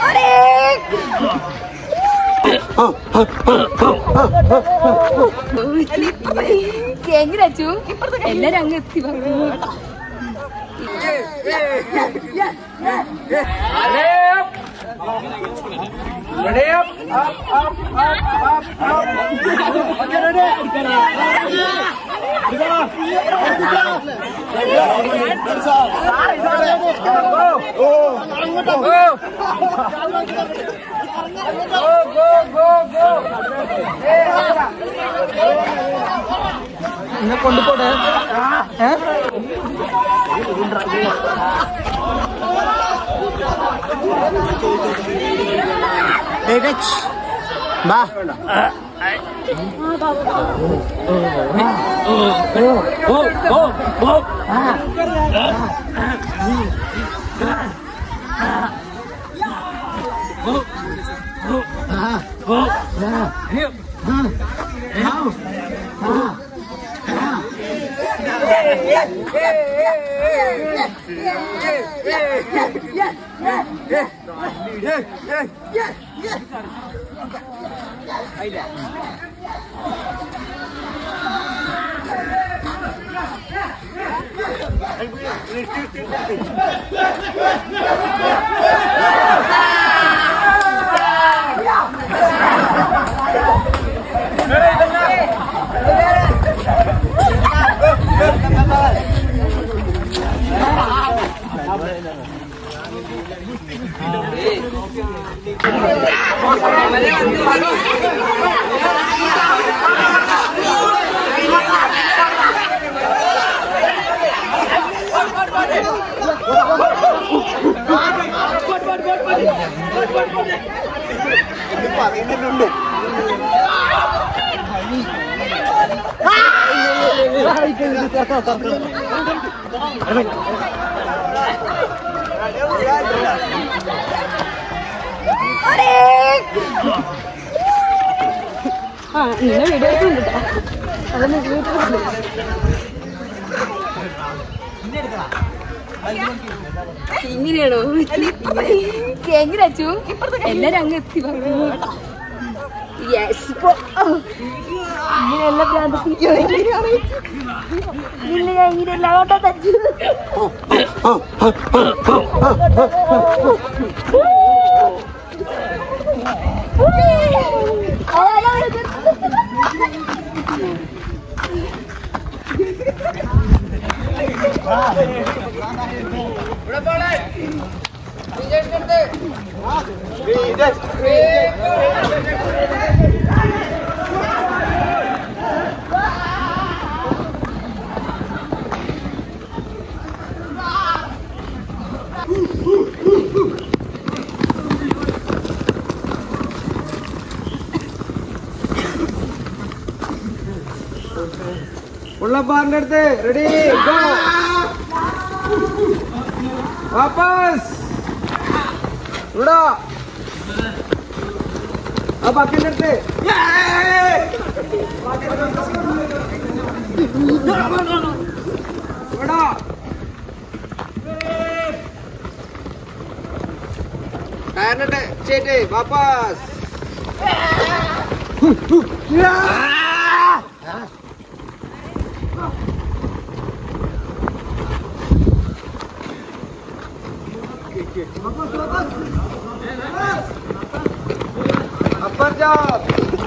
എങ്ങനെ അച്ചു എല്ലാരും അങ്ങ് എത്തി Ready up, up. Okay, ready. Go. ഇന്നെ കൊണ്ടുപോട്ടെ ബാ നിന്നെ വീഡിയോ എടുക്കുന്നുണ്ട് അതൊന്ന് യൂട്യൂബിലുണ്ട് ഇങ്ങനെയാണോ എങ്ങനെ അച്ചു എല്ലാരും അങ്ങ് എത്തി ഇങ്ങനെയല്ല ഇല്ല ഞാൻ ഇങ്ങനെയല്ല ഓട്ടോ തച്ചു Bander ready go wapas udah apa kinerte udah kanate cete wapas upper job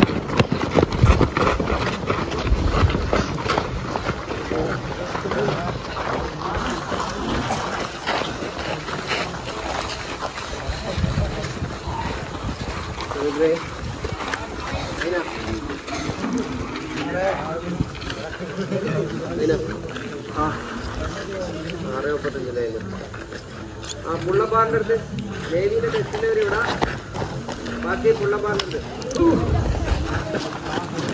pull up under the lady the baaki pull up under